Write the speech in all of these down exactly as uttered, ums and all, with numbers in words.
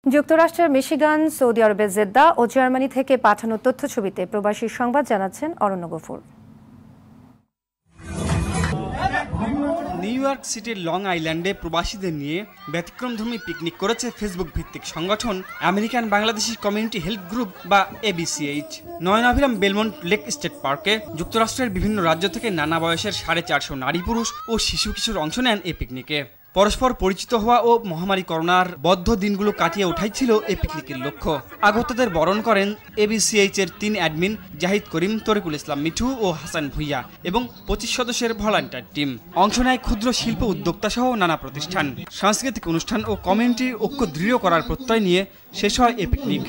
যুক্তরাষ্ট্রের Michigan, Saudi আরবের Jeddah ও জার্মানি থেকে পাঠানো তথ্যছবিতে প্রবাসী সংবাদ জানাচ্ছেন অরণ্য গফুর। নিউ ইয়র্ক সিটির লং আইল্যান্ডে প্রবাসীদের নিয়ে ব্যতিক্রমধর্মী পিকনিক করেছে ফেসবুক ভিত্তিক সংগঠন American Bangladeshi community health group বা এবিসিএইচ। নয়নাভিরাম বেলমন্ট লেক স্টেট পার্কে যুক্তরাষ্ট্রের বিভিন্ন রাজ্য থেকে নানা বয়সের সাড়ে চারশো নারী পুরুষ ও শিশু কিশোর অংশ নেন এই পিকনিকে। পরস্পর পরিচিত হওয়া ও মহামারী করোনার বদ্ধ দিনগুলো কাটিয়ে ওঠাই ছিল এই পিকনিকের লক্ষ্য। আগতদের বরণ করেন এবিসিএইচ এর তিন অ্যাডমিন জাহিদ করিম, তরিকুল ইসলাম মিঠু ও হাসান ভুইয়া এবং পঁচিশ সদস্যের ভলান্টিয়ার টিম। অংশ নেয় ক্ষুদ্র শিল্প উদ্যোক্তা সহ নানা প্রতিষ্ঠান। সাংস্কৃতিক অনুষ্ঠান ও কমিউনিটির ঐক্য দৃঢ় করার প্রত্যয় নিয়ে শেষ হয় এই পিকনিক।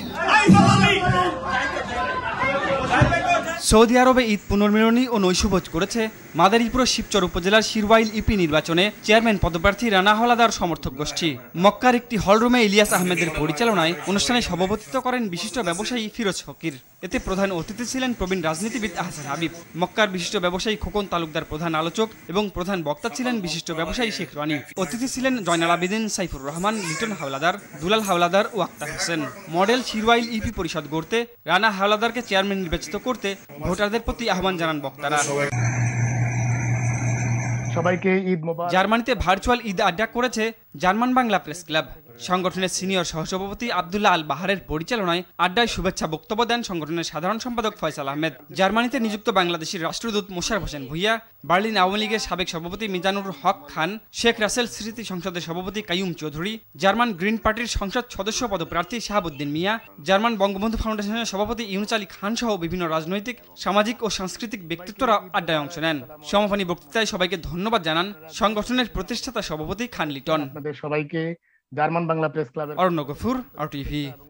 সৌদি আরবে ঈদ পুনর্মিলনী ও নৈশভোজ করেছে মাদারীপুর শিবচর উপজেলার শিরওয়াইল ইপি নির্বাচনে চেয়ারম্যান পদপ্রার্থী রানা হাওলাদার সমর্থক গোষ্ঠী। মক্কার একটি হলরুমে ইলিয়াস আহমেদের পরিচালনায় অনুষ্ঠানে সভাপতিত্ব করেন বিশিষ্ট ব্যবসায়ী ফিরোজ ফকির। এতে প্রধান অতিথি ছিলেন প্রবীণ রাজনীতিবিদ আহসান হাবিব। মক্কার বিশিষ্ট ব্যবসায়ী খোকন তালুকদার প্রধান আলোচক এবং প্রধান বক্তা ছিলেন বিশিষ্ট ব্যবসায়ী শেখ রানী। অতিথি ছিলেন জয়নাল আবেদিন, সাইফুর রহমান, লিটন হাওলাদার, দুলাল হাওলাদার ও আক্তার হোসেন। মডেল শিরওয়াইল ইপি পরিষদ গড়তে রানা হাওলাদারকে চেয়ারম্যান নির্বাচিত করতে ভোটারদের প্রতি আহ্বান জানান বক্তারা। সবাইকে ঈদ মোবারক। জার্মানিতে ভার্চুয়াল ঈদ আড্ডা করেছে জার্মান বাংলা প্রেস ক্লাব। সংগঠনের সিনিয়র সহসভাপতি আব্দুল্লাহ আল বাহারের পরিচালনায় আড্ডায় শুভেচ্ছা বক্তব্য দেন সংগঠনের সাধারণ সম্পাদক ফয়সাল আহমেদ। জার্মানিতে নিযুক্ত বাংলাদেশের রাষ্ট্রদূত মোশাররফ হোসেন ভুইয়া, বার্লিন আওয়ামী লীগের সাবেক সভাপতি মিজানুর হক খান, শেখ রাসেল স্মৃতি সংসদের সভাপতি কাইয়ুম চৌধুরী, জার্মান গ্রিন পার্টির সংসদ সদস্য পদপ্রার্থী শাহাবুদ্দিন মিয়া, জার্মান বঙ্গবন্ধু ফাউন্ডেশনের সভাপতি ইউনুস আলী খান সহ বিভিন্ন রাজনৈতিক, সামাজিক ও সাংস্কৃতিক ব্যক্তিত্বরা আড্ডায় অংশ নেন। সমাপনী বক্তৃতায় সবাইকে ধন্যবাদ জানান সংগঠনের প্রতিষ্ঠাতা সভাপতি খান লিটন। সবাইকে জার্মান বাংলা প্রেস ক্লাবের অরণ্য গফুর, আর টিভি।